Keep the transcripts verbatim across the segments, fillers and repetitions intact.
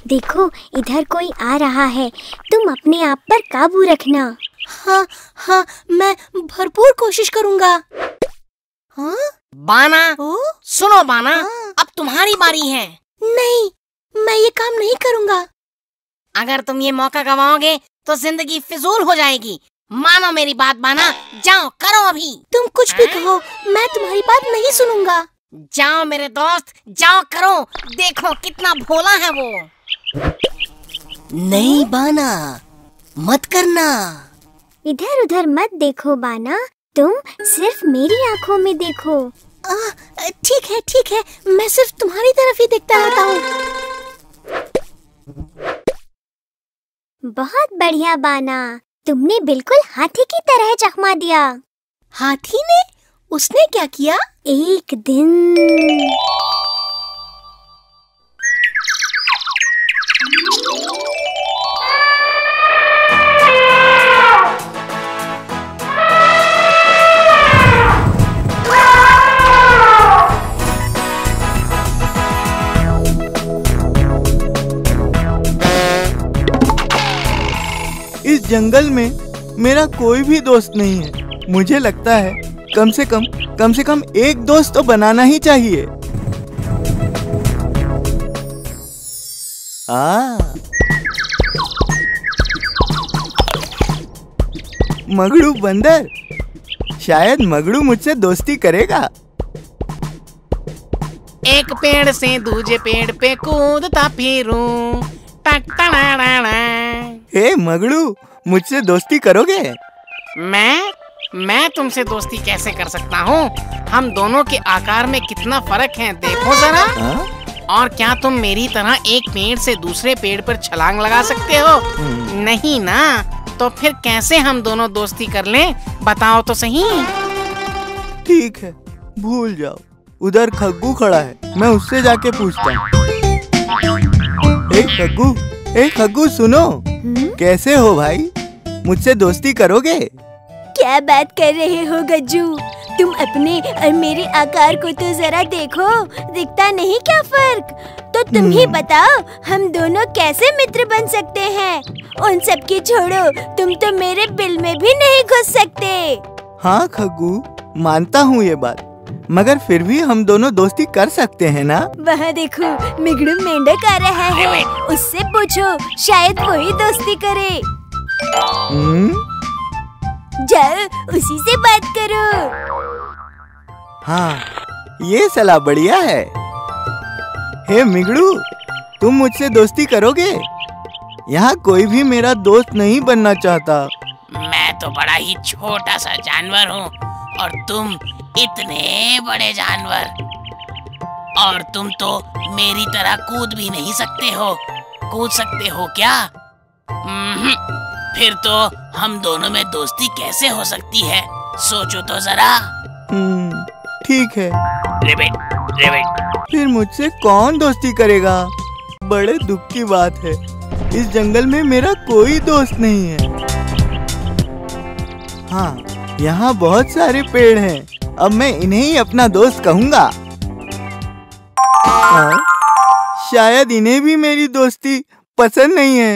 देखो इधर कोई आ रहा है, तुम अपने आप पर काबू रखना। हाँ हाँ, मैं भरपूर कोशिश करूँगा। हाँ? बाना, ओ? सुनो बाना, हाँ? अब तुम्हारी बारी है। नहीं, मैं ये काम नहीं करूँगा। अगर तुम ये मौका गवाओगे तो जिंदगी फिजूल हो जाएगी। मानो मेरी बात बाना, जाओ करो अभी। तुम कुछ भी कहो, मैं तुम्हारी बात नहीं सुनूंगा। जाओ मेरे दोस्त, जाओ करो, देखो कितना भोला है वो। नहीं बाना, मत करना। इधर उधर मत देखो बाना, तुम सिर्फ मेरी आँखों में देखो। ठीक है ठीक है, मैं सिर्फ तुम्हारी तरफ ही देखता रहता हूँ। बहुत बढ़िया बाना, तुमने बिल्कुल हाथी की तरह चकमा दिया। हाथी ने? उसने क्या किया? एक दिन इस जंगल में मेरा कोई भी दोस्त नहीं है। मुझे लगता है कम से कम कम से कम एक दोस्त तो बनाना ही चाहिए। आ, मगड़ू बंदर, शायद मगड़ू मुझसे दोस्ती करेगा। एक पेड़ से दूसरे पेड़ पे कूदता फिरूं, टक टनाना। हे मगड़ू, मुझसे दोस्ती करोगे? मैं मैं तुमसे दोस्ती कैसे कर सकता हूँ? हम दोनों के आकार में कितना फर्क है, देखो जरा। आ? और क्या तुम मेरी तरह एक पेड़ से दूसरे पेड़ पर छलांग लगा सकते हो? नहीं ना, तो फिर कैसे हम दोनों दोस्ती कर लें, बताओ तो सही। ठीक है, भूल जाओ। उधर खग्गू खड़ा है, मैं उससे जाके पूछता हूँ। ए खग्गू, ए खग्गू सुनो। हुँ? कैसे हो भाई? मुझसे दोस्ती करोगे? क्या बात कर रहे हो गज्जू? तुम अपने और मेरे आकार को तो जरा देखो, दिखता नहीं क्या फर्क? तो तुम ही बताओ, हम दोनों कैसे मित्र बन सकते हैं? उन सब की छोड़ो, तुम तो मेरे बिल में भी नहीं घुस सकते। हाँ खग्गू, मानता हूँ ये बात, मगर फिर भी हम दोनों दोस्ती कर सकते हैं ना? वहाँ देखो, मिगड़ू मेंढक आ रहा है, उससे पूछो, शायद वो ही दोस्ती करे। हम्म? जाओ, उसी से बात करो। हाँ, ये सलाह बढ़िया है। हे मिगड़ू, तुम मुझसे दोस्ती करोगे? यहाँ कोई भी मेरा दोस्त नहीं बनना चाहता। मैं तो बड़ा ही छोटा सा जानवर हूँ और तुम इतने बड़े जानवर, और तुम तो मेरी तरह कूद भी नहीं सकते हो। कूद सकते हो क्या? हम्म, फिर तो हम दोनों में दोस्ती कैसे हो सकती है? सोचो तो जरा। हम्म, ठीक है। रिबिट, रिबिट। फिर मुझसे कौन दोस्ती करेगा? बड़े दुख की बात है, इस जंगल में मेरा कोई दोस्त नहीं है। हाँ, यहाँ बहुत सारे पेड़ हैं, अब मैं इन्हें ही अपना दोस्त कहूँगा। हाँ, शायद इन्हें भी मेरी दोस्ती पसंद नहीं है।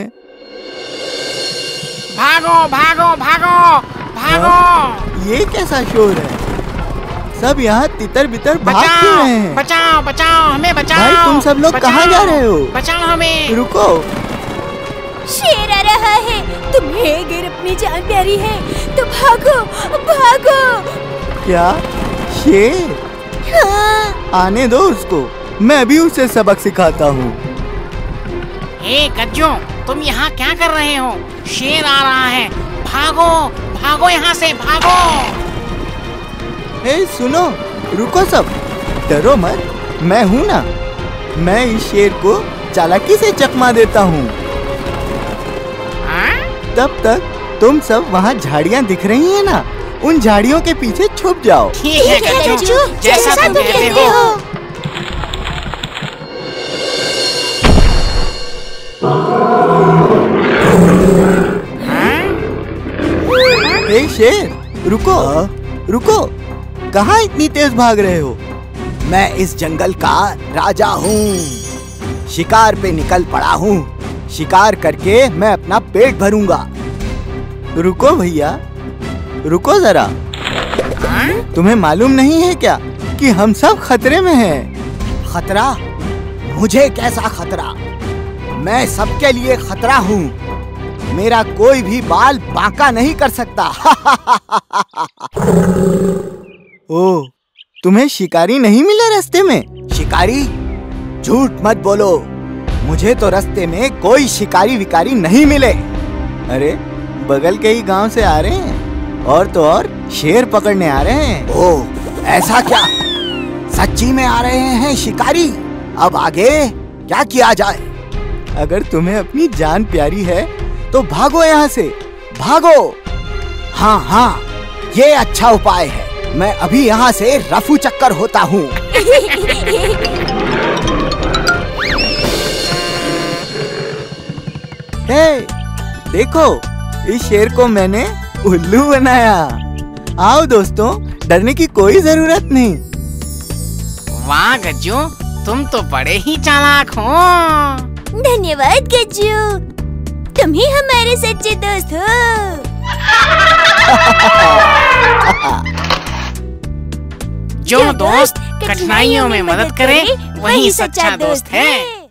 भागो भागो भागो भागो। हाँ, ये कैसा शोर है? सब यहाँ तितर बितर भाग क्यों रहे हैं? बचाओ बचाओ, हमें बचाओ। भाई तुम सब लोग कहाँ जा रहे हो? बचाओ हमें। रुको। शेर आ रहा है, तुम्हें अगर अपनी जान प्यारी है तो भागो भागो। क्या? शेर? हाँ। आने दो उसको, मैं अभी उसे सबक सिखाता हूँ। हे गज्जू, तुम यहाँ क्या कर रहे हो? शेर आ रहा है, भागो भागो यहाँ से, भागो। हे सुनो, रुको सब, डरो मत, मैं हूँ ना। मैं इस शेर को चालाकी से चकमा देता हूँ। तब तक तुम सब वहाँ झाड़ियाँ दिख रही हैं ना, उन झाड़ियों के पीछे छुप जाओ। ठीक है गज्जू, जैसा तुम कहते हो। हे शेर, रुको रुको, कहाँ इतनी तेज भाग रहे हो? मैं इस जंगल का राजा हूँ। शिकार पे निकल पड़ा हूँ। शिकार करके मैं अपना पेट भरूंगा। रुको भैया, रुको जरा। तुम्हें मालूम नहीं है क्या कि हम सब खतरे में हैं? खतरा? मुझे कैसा खतरा? मैं सबके लिए खतरा हूँ। मेरा कोई भी बाल बांका नहीं कर सकता। ओह, तुम्हें शिकारी नहीं मिला रास्ते में? शिकारी? झूठ मत बोलो। मुझे तो रास्ते में कोई शिकारी विकारी नहीं मिले। अरे बगल के ही गांव से आ रहे हैं, और तो और शेर पकड़ने आ रहे हैं। ओह, ऐसा क्या? सच्ची में आ रहे हैं शिकारी? अब आगे क्या किया जाए? अगर तुम्हें अपनी जान प्यारी है तो भागो यहाँ से, भागो। हाँ हाँ, ये अच्छा उपाय है। मैं अभी यहाँ से रफू चक्कर होता हूँ। हे, देखो, इस शेर को मैंने उल्लू बनाया। आओ दोस्तों, डरने की कोई जरूरत नहीं। वाह गज्जू, तुम तो बड़े ही चालाक हो। धन्यवाद गज्जू, तुम ही हमारे सच्चे दोस्त हो। जो दोस्त कठिनाइयों में मदद करे वही सच्चा दोस्त है।